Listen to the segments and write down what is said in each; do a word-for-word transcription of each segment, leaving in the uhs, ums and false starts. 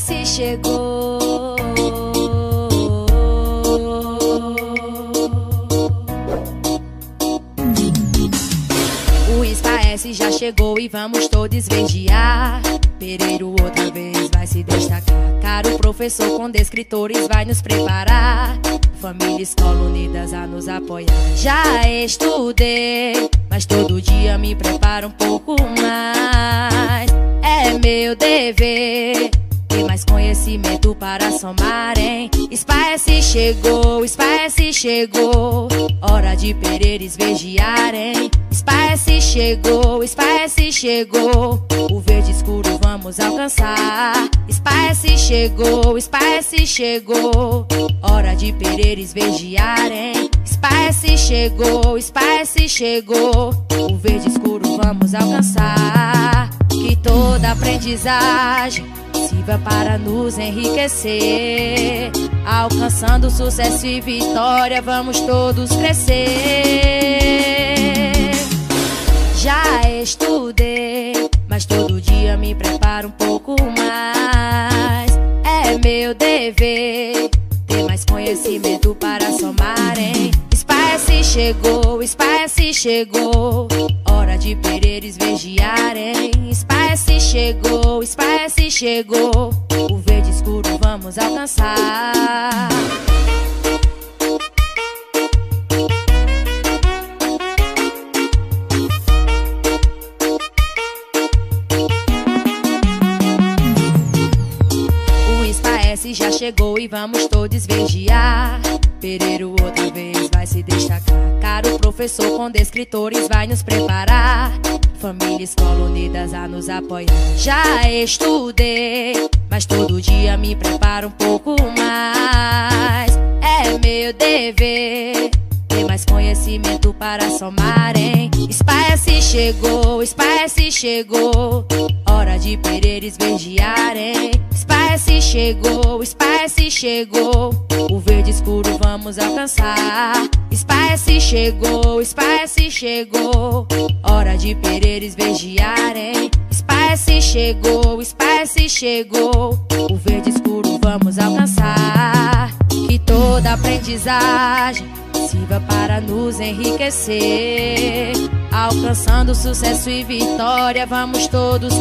S chegou. O S já chegou e vamos todos vigiar. Pereiro outra vez vai se destacar. Caro professor com descritores vai nos preparar. Família, escola unidas a nos apoiar. Já estudei, mas todo dia me preparo um pouco mais. É meu dever ter mais conhecimento para somar, hein? S P A S chegou, S P A S chegou. Hora de Pereiros vigiarem. S P A S chegou, S P A S chegou. O verde escuro vamos alcançar. S P A S chegou, S P A S chegou. Hora de Pereiros vigiarem. S P A S chegou, S P A S chegou. O verde escuro vamos alcançar. Que toda aprendizagem sirva para nos enriquecer. Alcançando sucesso e vitória, vamos todos crescer. Já estudei, mas todo dia me preparo um pouco mais. É meu dever ter mais conhecimento para somar, hein? S P A S chegou, S P A S chegou. Hora de Pereiros vigiarem. S P A S chegou, S P A S chegou. O verde escuro vamos alcançar. Já chegou e vamos todos vigiar. Pereiro outra vez vai se destacar. Caro professor com descritores vai nos preparar. Família, escola unidas a nos apoiar. Já estudei, mas todo dia me preparo um pouco mais. É meu dever ter mais conhecimento para somar, hein? S P A S chegou, S P A S chegou. Hora de Pereiros vigiarem. S P A S chegou, S P A S chegou. O verde escuro vamos alcançar. S P A S chegou, S P A S chegou. Hora de Pereiros vigiarem. S P A S chegou, S P A S chegou. O verde escuro vamos alcançar. Que toda aprendizagem sirva para nos enriquecer. Alcançando sucesso e vitória, vamos todos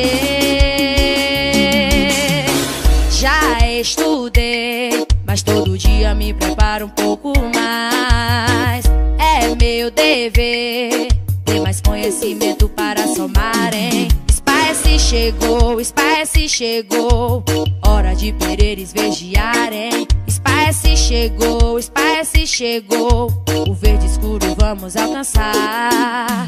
crescer. Já estudei, mas todo dia me preparo um pouco mais. É meu dever ter mais conhecimento para somar, hein? S P A S chegou, S P A S chegou. Hora de Pereiros vigiarem. S P A S chegou, S P A S chegou. O verde escuro vamos alcançar.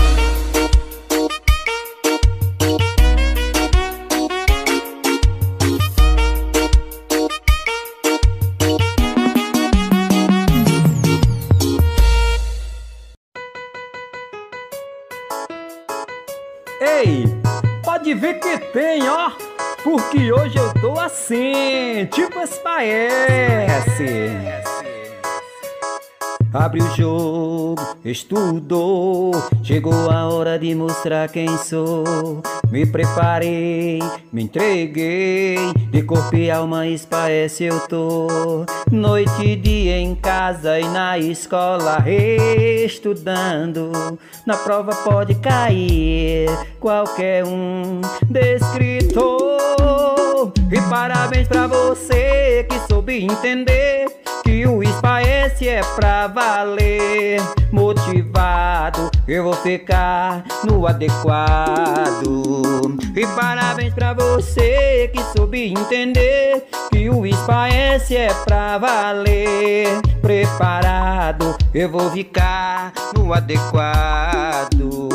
Ei, pode ver que tem, ó. Porque hoje eu tô assim, tipo S P A S. Abre o jogo, estudou. Chegou a hora de mostrar quem sou. Me preparei, me entreguei. De corpo e alma S P A S eu tô. Noite e dia em casa e na escola estudando. Na prova pode cair qualquer um descritor. E parabéns pra você que soube entender que o S P A S é pra valer. Motivado, eu vou ficar no adequado. E parabéns pra você que soube entender que o S P A S é pra valer. Preparado, eu vou ficar no adequado.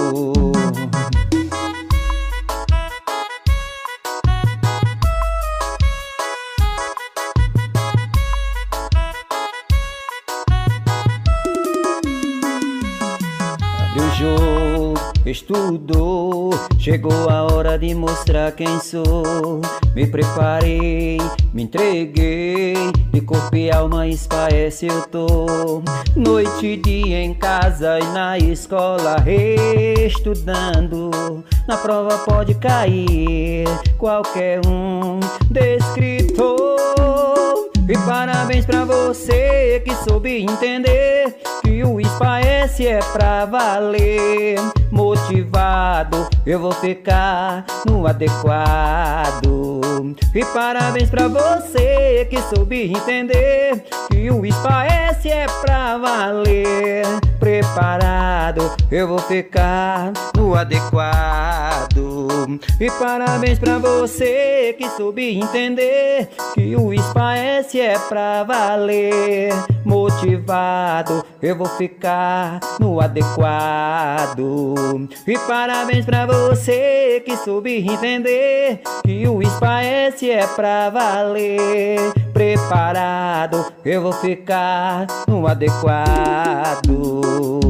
Estudou, chegou a hora de mostrar quem sou. Me preparei, me entreguei, de corpo e alma espaiece eu tô. Noite e dia em casa e na escola estudando. Na prova pode cair qualquer um descritor. E parabéns pra você que soube entender que o espaiece é pra valer. Motivado eu vou ficar no adequado. E parabéns pra você que soube entender que o espaiece é pra valer. Preparado eu vou ficar no adequado. E parabéns pra você que soube entender que o espaiece é pra valer. Motivado eu vou ficar no adequado. E parabéns pra você que soube entender que o espaiece é pra valer. Preparado eu vou ficar no adequado.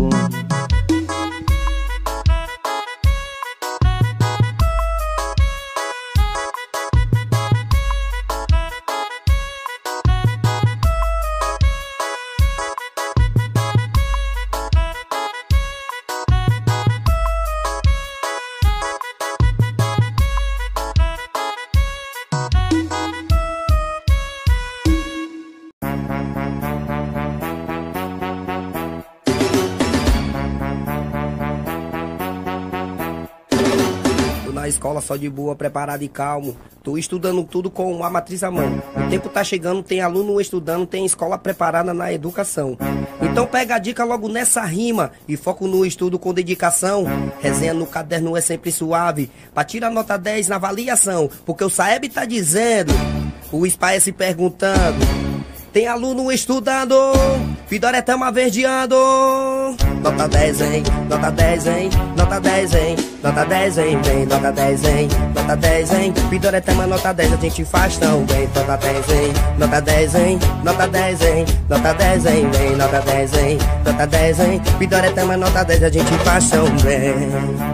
Na escola só de boa, preparado e calmo. Tô estudando tudo com a matriz à mão. O tempo tá chegando, tem aluno estudando, tem escola preparada na educação. Então pega a dica logo nessa rima e foco no estudo com dedicação. Resenha no caderno é sempre suave, pra tirar nota dez na avaliação. Porque o Saeb tá dizendo, o espaiece perguntando. Tem aluno estudando, Pidoretama verdeando. Nota dez, hein? Nota dez, hein? Nota dez, hein? Nota dez, hein? Vem, nota dez, hein? Nota dez, hein? Pidoretama nota dez, a gente faz tão bem. Nota dez, hein? Nota dez, hein? Nota dez, hein? Nota dez, hein? Vem, nota dez, hein? Nota dez, hein? Pidoretama nota dez, a gente faz tão bem.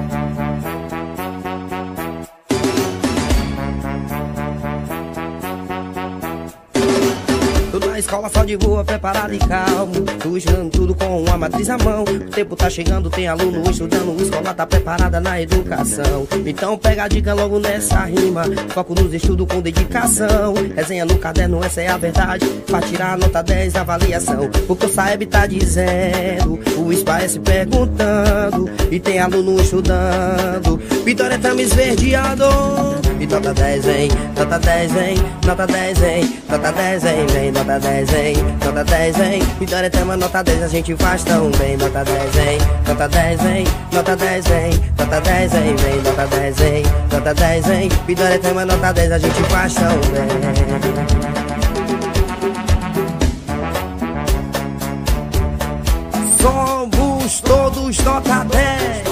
Na escola só de boa, preparado e calmo. Tô estudando tudo com uma matriz à mão. O tempo tá chegando, tem aluno estudando. A escola tá preparada na educação. Então pega a dica logo nessa rima. Foco nos estudos com dedicação. Resenha no caderno, essa é a verdade. Pra tirar a nota dez na avaliação. Porque o Saeb tá dizendo, o espaiece perguntando. E tem aluno estudando, Pidoretama esverdeando. E nota dez, hein? Nota dez, hein? Nota dez, hein? Nota dez, hein? Vem, nota dez, hein? Nota dez, hein? Pidoretama nota dez, a gente faz tão bem. Nota dez, hein? Nota dez, hein? Nota dez, hein? Nota dez, hein? Vem, nota dez, hein? Nota dez, hein? Pidoretama nota dez, a gente faz tão bem. Somos todos nota dez.